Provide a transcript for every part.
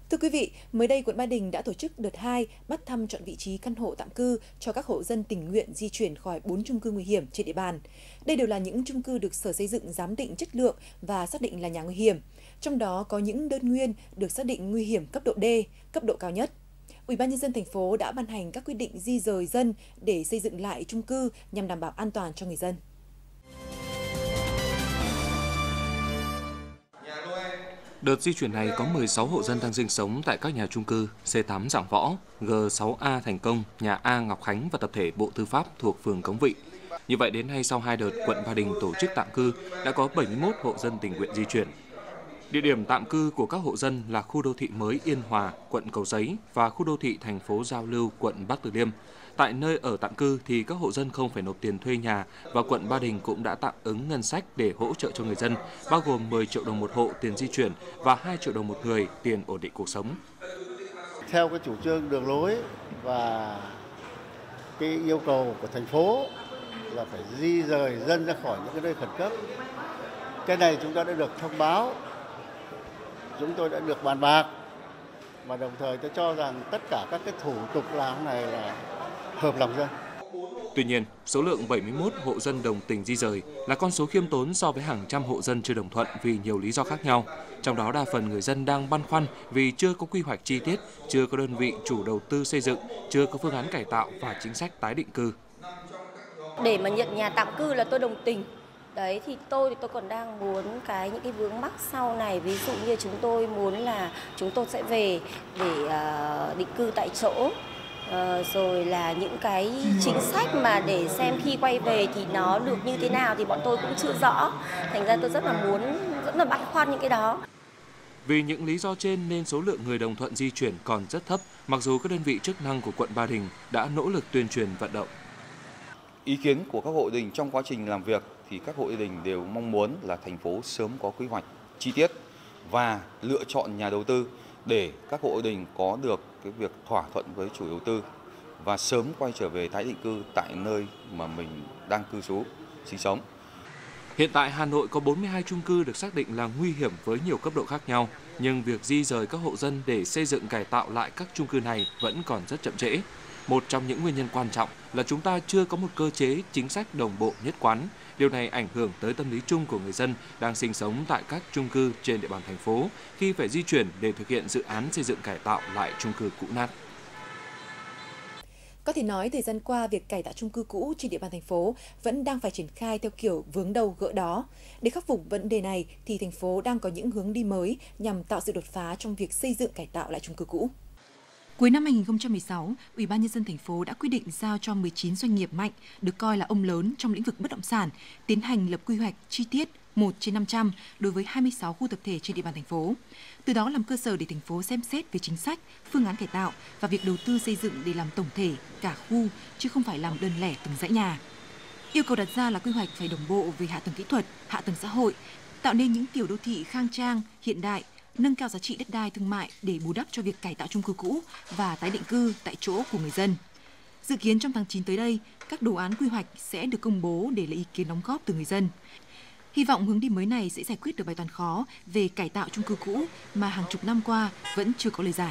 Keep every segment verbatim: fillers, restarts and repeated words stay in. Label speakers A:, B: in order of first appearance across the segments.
A: Thưa quý vị, mới đây quận Ba Đình đã tổ chức đợt hai bắt thăm chọn vị trí căn hộ tạm cư cho các hộ dân tình nguyện di chuyển khỏi bốn chung cư nguy hiểm trên địa bàn. Đây đều là những chung cư được Sở Xây dựng giám định chất lượng và xác định là nhà nguy hiểm. Trong đó có những đơn nguyên được xác định nguy hiểm cấp độ D, cấp độ cao nhất. Ủy ban nhân dân thành phố đã ban hành các quyết định di dời dân để xây dựng lại chung cư nhằm đảm bảo an toàn cho người dân.
B: Đợt di chuyển này có mười sáu hộ dân đang sinh sống tại các nhà chung cư C tám Giảng Võ, G sáu A Thành Công, nhà A Ngọc Khánh và tập thể Bộ Tư pháp thuộc phường Cống Vị. Như vậy đến nay sau hai đợt, quận Ba Đình tổ chức tạm cư đã có bảy mươi mốt hộ dân tình nguyện di chuyển. Địa điểm tạm cư của các hộ dân là khu đô thị mới Yên Hòa, quận Cầu Giấy và khu đô thị thành phố Giao Lưu, quận Bắc Từ Liêm. Tại nơi ở tạm cư thì các hộ dân không phải nộp tiền thuê nhà và quận Ba Đình cũng đã tạm ứng ngân sách để hỗ trợ cho người dân, bao gồm mười triệu đồng một hộ tiền di chuyển và hai triệu đồng một người tiền ổn định cuộc sống.
C: Theo cái chủ trương đường lối và cái yêu cầu của thành phố là phải di rời dân ra khỏi những cái nơi khẩn cấp. Cái này chúng ta đã được thông báo, chúng tôi đã được bàn bạc và đồng thời tôi cho rằng tất cả các cái thủ tục làm này là hợp lòng dân.
B: Tuy nhiên, số lượng bảy mươi mốt hộ dân đồng tình di rời là con số khiêm tốn so với hàng trăm hộ dân chưa đồng thuận vì nhiều lý do khác nhau. Trong đó đa phần người dân đang băn khoăn vì chưa có quy hoạch chi tiết, chưa có đơn vị chủ đầu tư xây dựng, chưa có phương án cải tạo và chính sách tái định cư.
D: Để mà nhận nhà tạm cư là tôi đồng tình. Đấy thì tôi thì tôi còn đang muốn cái những cái vướng mắc sau này, ví dụ như chúng tôi muốn là chúng tôi sẽ về để uh, định cư tại chỗ. Uh, rồi là những cái chính sách mà để xem khi quay về thì nó được như thế nào thì bọn tôi cũng chưa rõ. Thành ra tôi rất là muốn, rất là băn khoăn những cái đó.
B: Vì những lý do trên nên số lượng người đồng thuận di chuyển còn rất thấp, mặc dù các đơn vị chức năng của quận Ba Đình đã nỗ lực tuyên truyền vận động.
E: Ý kiến của các hộ gia đình trong quá trình làm việc thì các hộ gia đình đều mong muốn là thành phố sớm có quy hoạch chi tiết và lựa chọn nhà đầu tư để các hộ gia đình có được cái việc thỏa thuận với chủ đầu tư và sớm quay trở về tái định cư tại nơi mà mình đang cư trú, sinh sống.
B: Hiện tại Hà Nội có bốn mươi hai chung cư được xác định là nguy hiểm với nhiều cấp độ khác nhau, nhưng việc di rời các hộ dân để xây dựng cải tạo lại các chung cư này vẫn còn rất chậm trễ. Một trong những nguyên nhân quan trọng là chúng ta chưa có một cơ chế chính sách đồng bộ nhất quán. Điều này ảnh hưởng tới tâm lý chung của người dân đang sinh sống tại các chung cư trên địa bàn thành phố khi phải di chuyển để thực hiện dự án xây dựng cải tạo lại chung cư cũ nát.
A: Có thể nói thời gian qua, việc cải tạo chung cư cũ trên địa bàn thành phố vẫn đang phải triển khai theo kiểu vướng đầu gỡ đó. Để khắc phục vấn đề này thì thành phố đang có những hướng đi mới nhằm tạo sự đột phá trong việc xây dựng cải tạo lại chung cư cũ.
F: Cuối năm hai nghìn không trăm mười sáu, Ủy ban nhân dân thành phố đã quyết định giao cho mười chín doanh nghiệp mạnh, được coi là ông lớn trong lĩnh vực bất động sản, tiến hành lập quy hoạch chi tiết một trên năm trăm đối với hai mươi sáu khu tập thể trên địa bàn thành phố. Từ đó làm cơ sở để thành phố xem xét về chính sách, phương án cải tạo và việc đầu tư xây dựng để làm tổng thể cả khu chứ không phải làm đơn lẻ từng dãy nhà. Yêu cầu đặt ra là quy hoạch phải đồng bộ về hạ tầng kỹ thuật, hạ tầng xã hội, tạo nên những tiểu đô thị khang trang, hiện đại, nâng cao giá trị đất đai thương mại để bù đắp cho việc cải tạo chung cư cũ và tái định cư tại chỗ của người dân. Dự kiến trong tháng chín tới đây, các đồ án quy hoạch sẽ được công bố để lấy ý kiến đóng góp từ người dân. Hy vọng hướng đi mới này sẽ giải quyết được bài toán khó về cải tạo chung cư cũ mà hàng chục năm qua vẫn chưa có lời giải.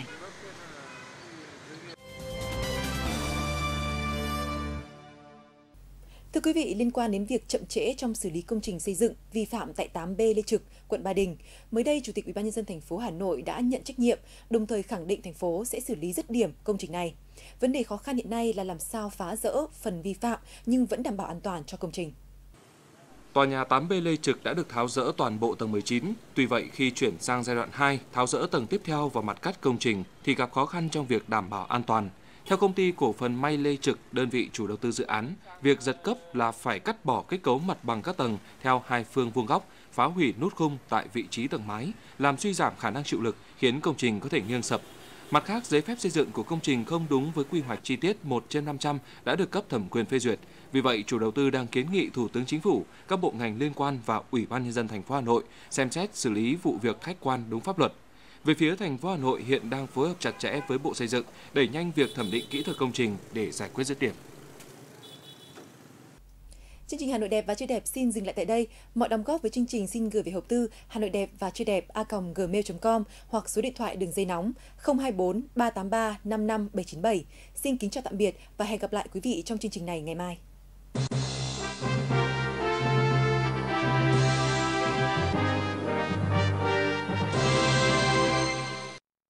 A: Thưa quý vị, liên quan đến việc chậm trễ trong xử lý công trình xây dựng vi phạm tại tám B Lê Trực, quận Ba Đình, mới đây Chủ tịch Ủy ban nhân dân thành phố Hà Nội đã nhận trách nhiệm, đồng thời khẳng định thành phố sẽ xử lý dứt điểm công trình này. Vấn đề khó khăn hiện nay là làm sao phá dỡ phần vi phạm nhưng vẫn đảm bảo an toàn cho công trình.
B: Tòa nhà tám B Lê Trực đã được tháo dỡ toàn bộ tầng mười chín. Tuy vậy, khi chuyển sang giai đoạn hai, tháo dỡ tầng tiếp theo và mặt cắt công trình thì gặp khó khăn trong việc đảm bảo an toàn. Theo công ty cổ phần May Lê Trực, đơn vị chủ đầu tư dự án, việc giật cấp là phải cắt bỏ kết cấu mặt bằng các tầng theo hai phương vuông góc, phá hủy nút khung tại vị trí tầng mái, làm suy giảm khả năng chịu lực, khiến công trình có thể nghiêng sập. Mặt khác, giấy phép xây dựng của công trình không đúng với quy hoạch chi tiết một trên năm trăm đã được cấp thẩm quyền phê duyệt. Vì vậy, chủ đầu tư đang kiến nghị Thủ tướng Chính phủ, các bộ ngành liên quan và Ủy ban nhân dân thành phố Hà Nội xem xét xử lý vụ việc khách quan đúng pháp luật. Về phía thành phố Hà Nội hiện đang phối hợp chặt chẽ với Bộ Xây dựng đẩy nhanh việc thẩm định kỹ thuật công trình để giải quyết dứt điểm.
A: Chương trình Hà Nội đẹp và chơi đẹp xin dừng lại tại đây. Mọi đóng góp với chương trình xin gửi về hộp thư hà nội đẹp và chơi đẹp a còng gmail chấm com hoặc số điện thoại đường dây nóng không hai bốn ba tám ba năm năm bảy chín bảy. Xin kính chào tạm biệt và hẹn gặp lại quý vị trong chương trình này ngày mai.